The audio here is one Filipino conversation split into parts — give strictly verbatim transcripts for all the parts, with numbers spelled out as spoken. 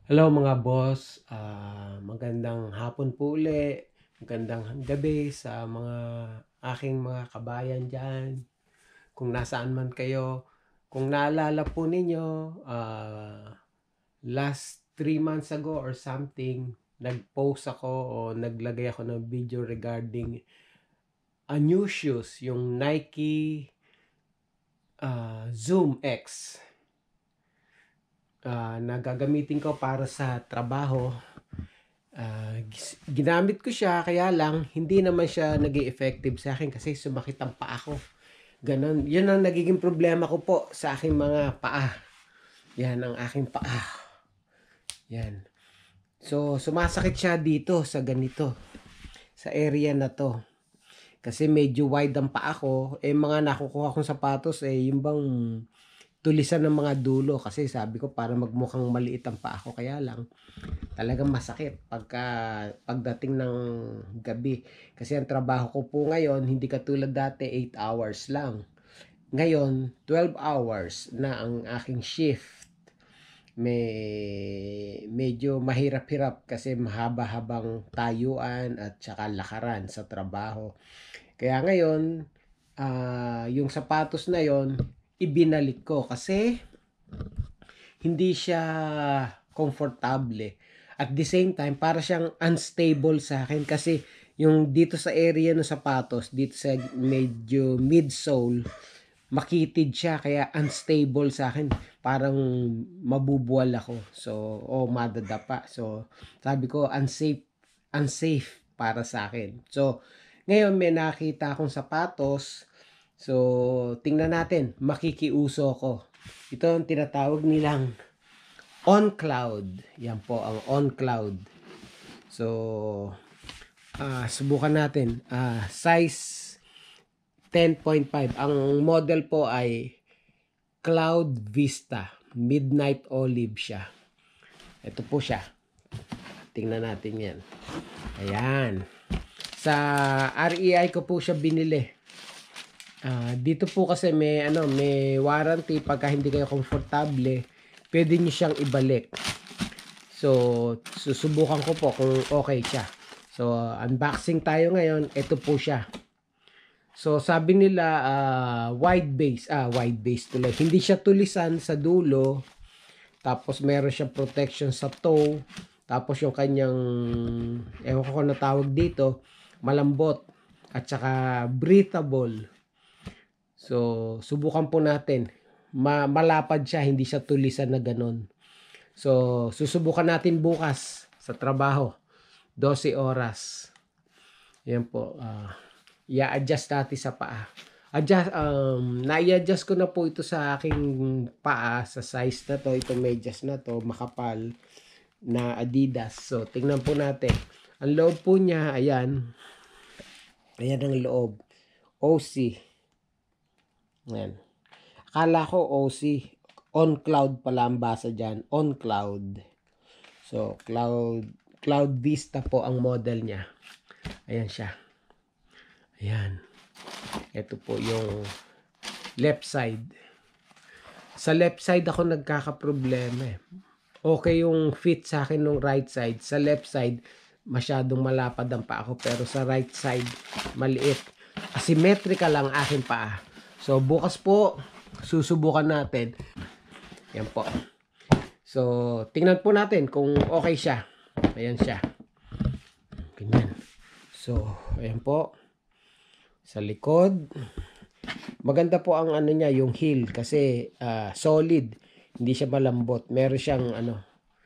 Hello mga boss, ah, magandang hapon po uli, magandang gabi sa mga aking mga kabayan diyan, kung nasaan man kayo. Kung naalala po ninyo, ah, last three months ago or something, nag-post ako o naglagay ako ng video regarding a new shoes, yung Nike ah, Zoom X, ah, na gagamitin ko para sa trabaho. Ah, gis ginamit ko siya kaya lang hindi naman siya naging effective sa akin kasi sumakit ang paa ko, gano'n. 'Yun ang nagiging problema ko po sa aking mga paa, 'yan ang aking paa, 'yan. So, sumasakit siya dito sa ganito, sa area na 'to. Kasi medyo wide ang paa ko, eh, mga nakukuha kong sapatos, eh, yung bang tulisan ng mga dulo kasi sabi ko para magmukhang maliit ang paa ko kaya lang talagang masakit pagka pagdating ng gabi. Kasi ang trabaho ko po ngayon, hindi katulad dati eight hours lang. Ngayon, twelve hours na ang aking shift. May medyo mahirap-hirap kasi mahaba-habang tayuan at saka lakaran sa trabaho. Kaya ngayon, ah, yung sapatos na yon ibinalik ko kasi hindi siya komportable. At the same time, para siyang unstable sa akin kasi yung dito sa area ng sapatos, dito sa medyo midsole, makitid siya kaya unstable sa akin. Parang mabubuwal ako. So, o oh, madadapa. So, sabi ko unsafe unsafe para sa akin. So, ngayon may nakita akong sapatos. So, tingnan natin, makikiuso ko. Ito ang tinatawag nilang On Cloud. Yan po ang On Cloud. So, ah subukan natin. Ah size ten point five. Ang model po ay Cloud Vista. Midnight Olive siya. Ito po siya. Tingnan natin yan. Ayan. Sa R E I ko po siya binili. Ah, dito po kasi may ano, may warranty pagka hindi kayo komportable, pwede niyo siyang ibalik. So, susubukan ko po kung okay siya. So, unboxing tayo ngayon. Ito po siya. So, sabi nila uh, wide base, ah wide base tuloy. Hindi siya tulisan sa dulo. Tapos meron siyang protection sa toe. Tapos yung kanyang ewan ko kung natawag dito, malambot at saka breathable. So, subukan po natin. Ma malapad siya, hindi siya tulisan na ganun. So, susubukan natin bukas sa trabaho. twelve oras. Yan po. Uh, i-adjust natin sa paa. Adjust, um, na-i-adjust ko na po ito sa aking paa, sa size na to. Ito medyas na to, makapal na Adidas. So, tingnan po natin. Ang loob po niya, ayan. Ayan ang loob. O C. Ayan. Akala ko O C. On Cloud pala ang basa dyan. On Cloud. So, Cloud, Cloud Vista po ang model niya. Ayan siya. Ayan. Ito po yung left side. Sa left side ako nagkakaproblema eh. Okay yung fit sa akin ng right side. Sa left side, masyadong malapad ang paa ko. Pero sa right side, maliit. Asymmetrical ang aking paa. So, bukas po, susubukan natin. Yan po. So, tingnan po natin kung okay siya. Ayan siya. Ganyan. So, ayan po. Sa likod. Maganda po ang ano niya, yung heel. Kasi uh, solid. Hindi siya malambot. Meron siyang ano,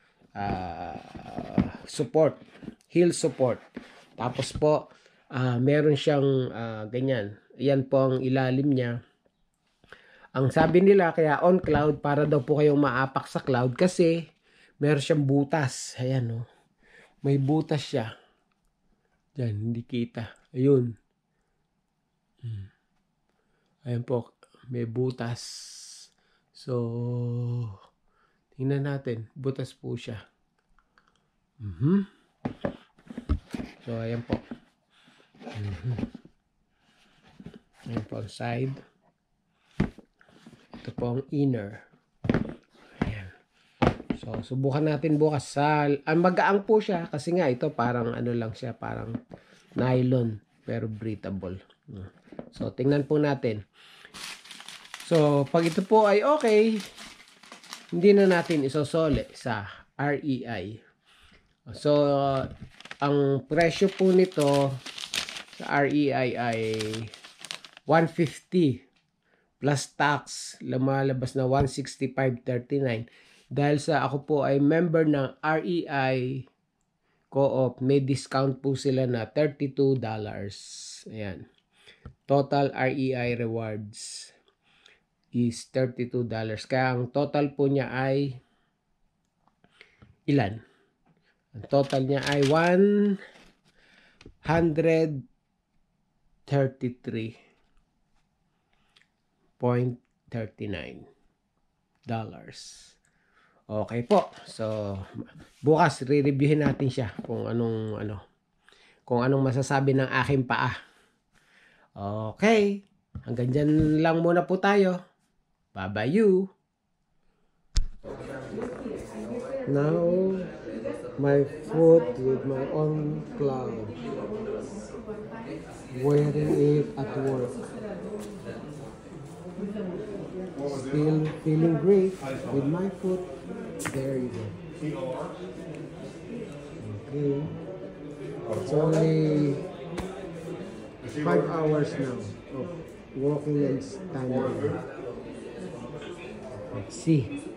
uh, support. Heel support. Tapos po, uh, meron siyang uh, ganyan. Ayan po ang ilalim niya. Ang sabi nila kaya on cloud para daw po kayong maapak sa cloud kasi meron siyang butas. Ayan oh. May butas siya. Diyan, hindi kita. Ayun. Hmm. Ayan po, may butas. So, tingnan natin. Butas po siya. Mm-hmm. So, ayan po. Mm-hmm. Ayan po ang side. Ito po ang inner. Ayan. So, subukan natin bukas. Sa, ang magaang po siya kasi nga ito parang ano lang siya, parang nylon pero breathable. So, tingnan po natin. So, pag ito po ay okay, hindi na natin isosole sa R E I. So, ang presyo po nito sa R E I ay one fifty plus tax, lumalabas na one sixty-five thirty-nine. Dahil sa ako po ay member ng R E I Co-op, may discount po sila na thirty-two dollars. Ayan. Total R E I rewards is thirty-two dollars. Kaya ang total po niya ay ilan? Ang total niya ay one hundred thirty-three point three nine dollars. Okay po. So, bukas re-reviewin natin siya kung anong ano kung anong masasabi ng aking paa. Okay. Hanggang dyan lang muna po tayo. Bye-bye you. Now, my foot with my own glove. Wearing it at work. Still feeling great with my foot. There you go. Okay. It's only five hours now of walking and standing. Let's see.